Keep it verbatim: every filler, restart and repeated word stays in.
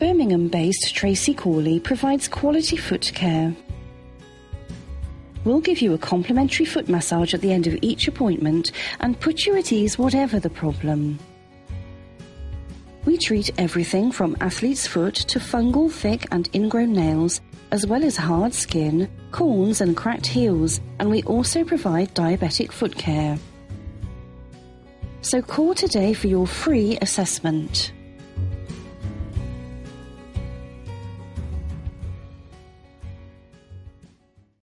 Birmingham-based Tracy Cawley provides quality foot care. We'll give you a complimentary foot massage at the end of each appointment and put you at ease whatever the problem. We treat everything from athlete's foot to fungal, thick and ingrown nails, as well as hard skin, corns and cracked heels, and we also provide diabetic foot care. So call today for your free assessment.